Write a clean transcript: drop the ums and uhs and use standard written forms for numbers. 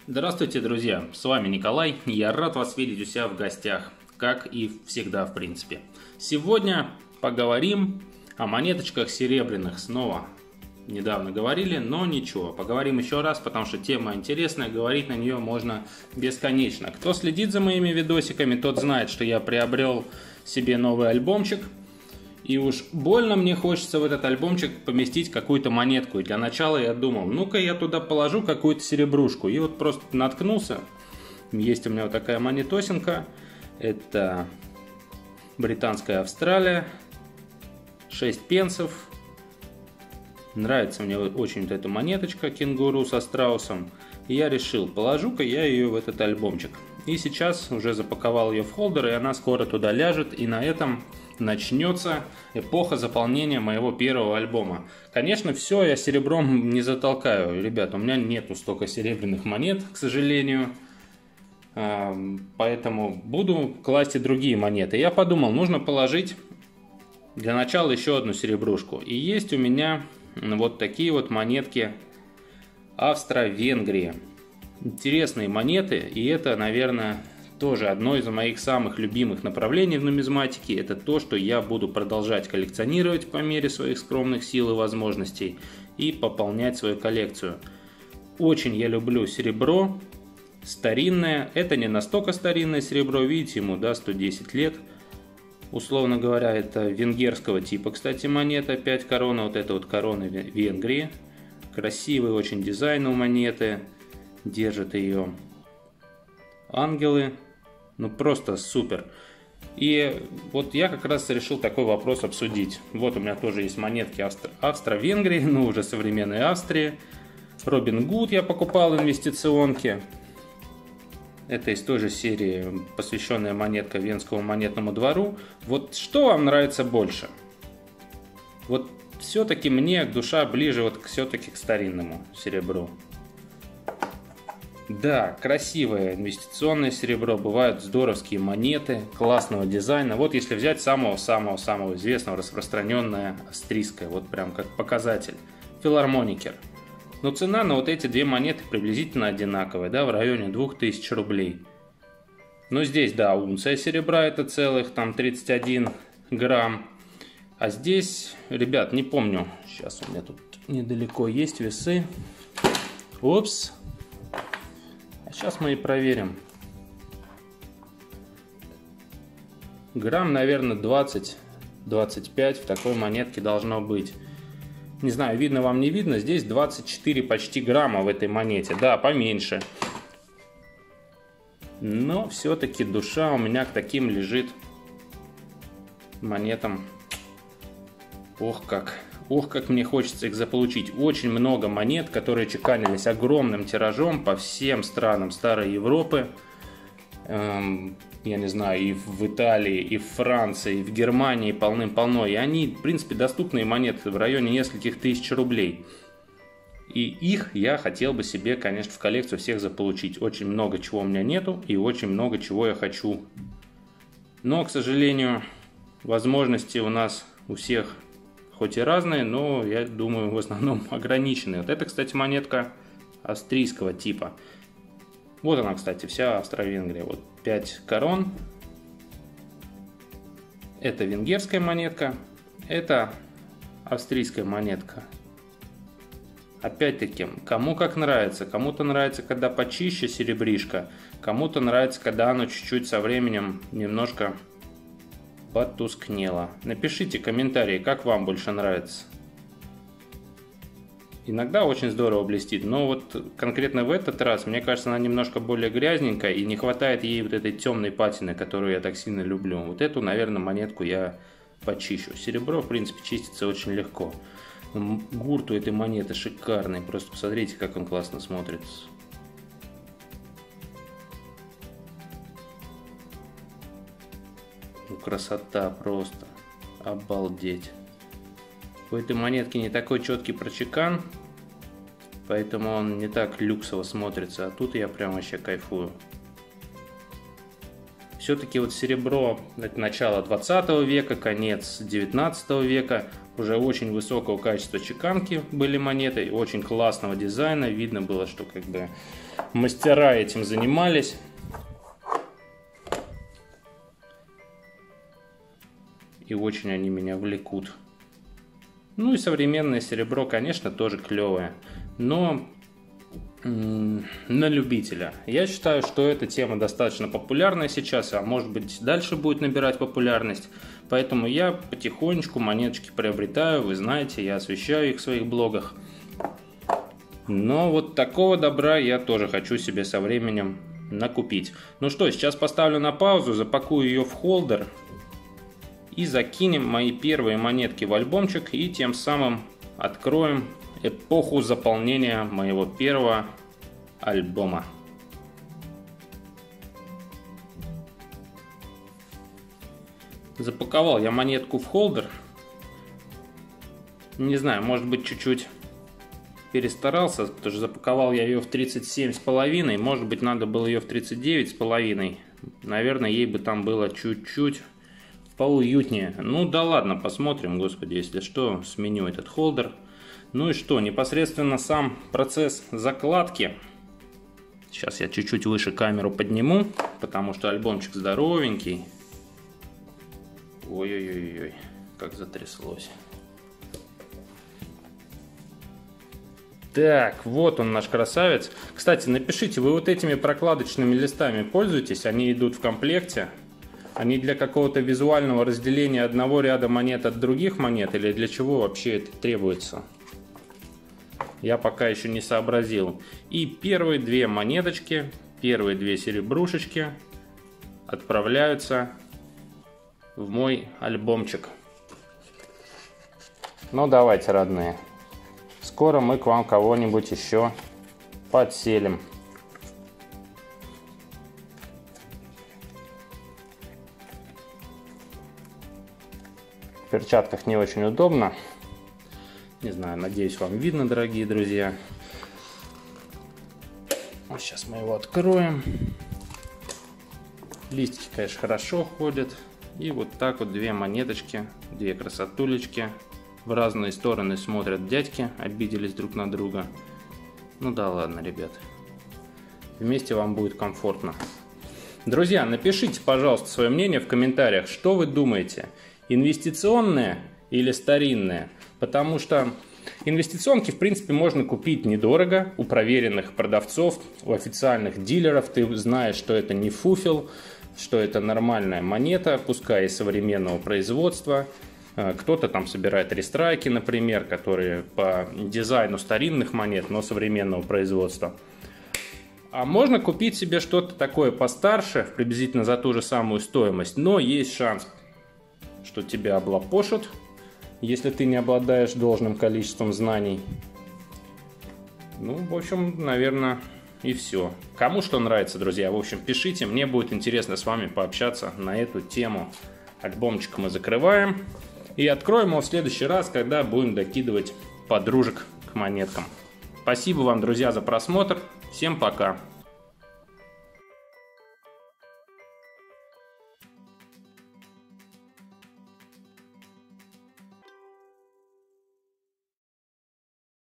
Здравствуйте, друзья! С вами Николай, и я рад вас видеть у себя в гостях, как и всегда в принципе. Сегодня поговорим о монеточках серебряных снова. Недавно говорили, но ничего, поговорим еще раз, потому что тема интересная, говорить на нее можно бесконечно. Кто следит за моими видосиками, тот знает, что я приобрел себе новый альбомчик. И уж больно мне хочется в этот альбомчик поместить какую-то монетку. И для начала я думал, ну-ка я туда положу какую-то серебрушку. И вот просто наткнулся. Есть у меня вот такая монетосинка. Это британская Австралия. 6 пенсов. Нравится мне очень вот эта монеточка кенгуру со страусом. И я решил, положу-ка я ее в этот альбомчик. И сейчас уже запаковал ее в холдер, и она скоро туда ляжет. И на этом начнется эпоха заполнения моего первого альбома. Конечно, все я серебром не затолкаю. Ребят, у меня нету столько серебряных монет, к сожалению. Поэтому буду класть и другие монеты. Я подумал, нужно положить для начала еще одну серебрушку. И есть у меня вот такие вот монетки Австро-Венгрии. Интересные монеты, и это, наверное, тоже одно из моих самых любимых направлений в нумизматике. Это то, что я буду продолжать коллекционировать по мере своих скромных сил и возможностей и пополнять свою коллекцию. Очень я люблю серебро, старинное. Это не настолько старинное серебро, видите, ему 110 лет. Условно говоря, это венгерского типа, кстати, монета 5 корон. Вот это вот короны Венгрии. Красивый очень дизайн у монеты. Держат ее ангелы. Ну просто супер. И вот я как раз решил такой вопрос обсудить. Вот у меня тоже есть монетки Австро-Венгрии, ну уже современной Австрии. Робин Гуд я покупал инвестиционки. Это из той же серии, посвященная монетка Венскому монетному двору. Вот что вам нравится больше? Вот все-таки мне душа ближе вот все-таки к старинному серебру. Да, красивое инвестиционное серебро, бывают здоровские монеты, классного дизайна. Вот если взять самого-самого-самого известного, распространенное австрийское, вот прям как показатель, филармоникер. Но цена на вот эти две монеты приблизительно одинаковая, да, в районе 2000 рублей. Но здесь, да, унция серебра это целых там 31 грамм. А здесь, ребят, не помню, сейчас у меня тут недалеко есть весы. Опс. Сейчас мы и проверим. Грамм, наверное, 20-25 в такой монетке должно быть. Не знаю, видно вам, не видно. Здесь 24 почти грамма в этой монете. Да, поменьше. Но все-таки душа у меня к таким лежит монетам. Ох как мне хочется их заполучить. Очень много монет, которые чеканились огромным тиражом по всем странам Старой Европы. Я не знаю, и в Италии, и в Франции, и в Германии полным-полно. И они, в принципе, доступные монеты в районе нескольких тысяч рублей. И их я хотел бы себе, конечно, в коллекцию всех заполучить. Очень много чего у меня нету, и очень много чего я хочу. Но, к сожалению, возможности у нас у всех хоть и разные, но, я думаю, в основном ограниченные. Вот это, кстати, монетка австрийского типа. Вот она, кстати, вся Австро-Венгрия. Вот 5 корон. Это венгерская монетка. Это австрийская монетка. Опять-таки, кому как нравится. Кому-то нравится, когда почище серебришко. Кому-то нравится, когда оно чуть-чуть со временем немножко потускнело. Напишите комментарии, как вам больше нравится. Иногда очень здорово блестит, но вот конкретно в этот раз, мне кажется, она немножко более грязненькая и не хватает ей вот этой темной патины, которую я так сильно люблю. Вот эту, наверное, монетку я почищу. Серебро, в принципе, чистится очень легко. Гурт у этой монеты шикарный, просто посмотрите, как он классно смотрится. Ну, красота просто. Обалдеть. У этой монетки не такой четкий прочекан, поэтому он не так люксово смотрится. А тут я прям вообще кайфую. Все-таки вот серебро, это начало 20 века, конец 19 века. Уже очень высокого качества чеканки были монеты, очень классного дизайна. Видно было, что как бы мастера этим занимались. И очень они меня влекут. Ну и современное серебро, конечно, тоже клевое. Но на любителя. Я считаю, что эта тема достаточно популярная сейчас, а может быть дальше будет набирать популярность. Поэтому я потихонечку монеточки приобретаю, вы знаете, я освещаю их в своих блогах. Но вот такого добра я тоже хочу себе со временем накупить. Ну что, сейчас поставлю на паузу, запакую ее в холдер и закинем мои первые монетки в альбомчик, и тем самым откроем эпоху заполнения моего первого альбома. Запаковал я монетку в холдер. Не знаю, может быть, чуть-чуть перестарался, потому что запаковал я ее в 37,5. Может быть, надо было ее в 39,5. Наверное, ей бы там было чуть-чуть поуютнее. Ну да ладно, посмотрим, господи, если что, сменю этот холдер. Ну и что, непосредственно сам процесс закладки. Сейчас я чуть-чуть выше камеру подниму, потому что альбомчик здоровенький. Ой-ой-ой, как затряслось. Так, вот он, наш красавец. Кстати, напишите, вы вот этими прокладочными листами пользуетесь? Они идут в комплекте. Они для какого-то визуального разделения одного ряда монет от других монет, или для чего вообще это требуется? Я пока еще не сообразил. И первые две монеточки, первые две серебрушечки отправляются в мой альбомчик. Ну давайте, родные. Скоро мы к вам кого-нибудь еще подселим. В перчатках не очень удобно. Не знаю, надеюсь, вам видно, дорогие друзья. Вот сейчас мы его откроем. Листики, конечно, хорошо ходят. И вот так вот две монеточки, две красотулечки. В разные стороны смотрят дядьки, обиделись друг на друга. Ну да ладно, ребят. Вместе вам будет комфортно. Друзья, напишите, пожалуйста, свое мнение в комментариях. Что вы думаете? Инвестиционное или старинное? Потому что инвестиционки, в принципе, можно купить недорого у проверенных продавцов, у официальных дилеров. Ты знаешь, что это не фуфел, что это нормальная монета, пускай и современного производства. Кто-то там собирает рестрайки, например, которые по дизайну старинных монет, но современного производства. А можно купить себе что-то такое постарше, приблизительно за ту же самую стоимость, но есть шанс, что тебя облапошат, если ты не обладаешь должным количеством знаний. Ну, в общем, наверное, и все. Кому что нравится, друзья, в общем, пишите, мне будет интересно с вами пообщаться на эту тему. Альбомчик мы закрываем и откроем его в следующий раз, когда будем докидывать подружек к монеткам. Спасибо вам, друзья, за просмотр. Всем пока.